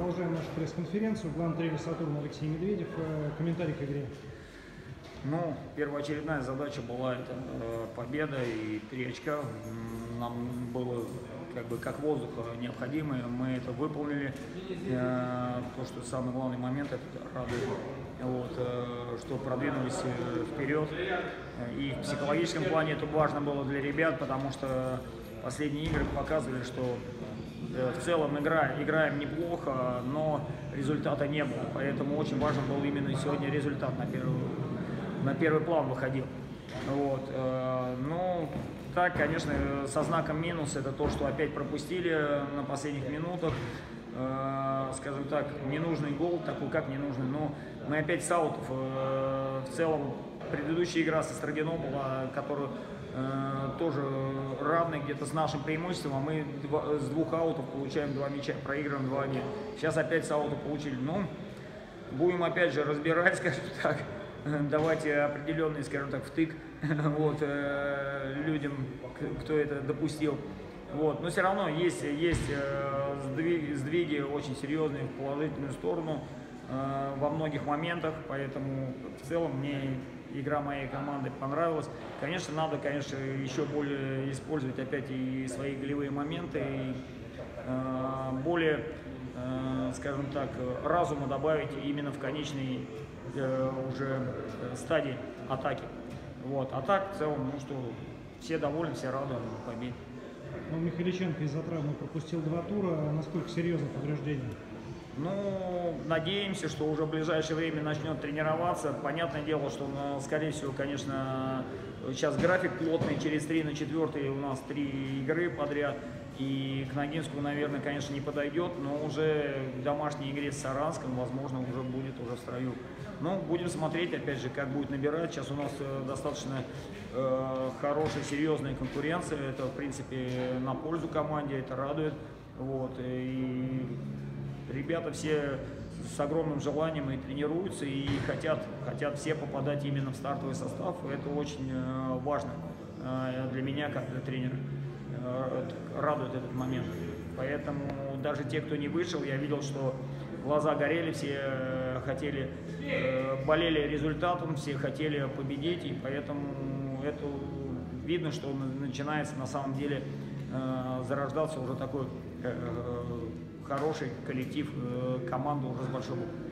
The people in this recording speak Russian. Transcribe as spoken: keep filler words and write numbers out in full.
продолжаем нашу пресс-конференцию. Главный тренер «Сатурна» Алексей Медведев. Комментарий к игре. Ну, первоочередная задача была это э, победа и три очка. Нам было как бы как воздух необходимо, мы это выполнили. Э, то, что самый главный момент, это радует, вот, э, что продвинулись вперед. И в психологическом плане это важно было для ребят, потому что последние игры показывали, что в целом игра, играем неплохо, но результата не было. Поэтому очень важен был именно сегодня результат на первый, на первый план выходил. Вот. Ну, так, конечно, со знаком минус это то, что опять пропустили на последних минутах. Скажем так, ненужный гол, такой как ненужный, но мы опять с аутов. В целом, предыдущая игра со Строгино была, которую э, тоже равной где-то с нашим преимуществом, а мы два, с двух аутов получаем два мяча, проигрываем два один. Сейчас опять с аутов получили. Ну, будем опять же разбирать, скажем так, давать определенный, скажем так, втык вот, э, людям, кто это допустил. Вот. Но все равно есть, есть э, сдвиги, сдвиги очень серьезные в положительную сторону э, во многих моментах, поэтому в целом мне игра моей команды понравилась. Конечно, надо, конечно, еще более использовать опять и свои голевые моменты, и э, более, э, скажем так, разума добавить именно в конечной э, уже стадии атаки. Вот. А так, в целом, ну что, все довольны, все рады победе. Ну, Михайличенко из-за травмы пропустил два тура. Насколько серьезно повреждение? Ну, надеемся, что уже в ближайшее время начнет тренироваться. Понятное дело, что, ну, скорее всего, конечно, сейчас график плотный. Через три на четвертый у нас три игры подряд. И к Ногинску, наверное, конечно, не подойдет, но уже в домашней игре с Саранском, возможно, уже будет уже в строю. Ну, будем смотреть, опять же, как будет набирать. Сейчас у нас э, достаточно э, хорошая, серьезная конкуренция. Это, в принципе, на пользу команде, это радует. Вот. И ребята все с огромным желанием и тренируются, и хотят, хотят все попадать именно в стартовый состав. Это очень э, важно э, для меня, как для тренера. Радует этот момент. Поэтому даже те, кто не вышел, я видел, что глаза горели, все хотели, болели результатом, все хотели победить, и поэтому это видно, что начинается на самом деле зарождаться уже такой хороший коллектив, команда уже с большой буквы.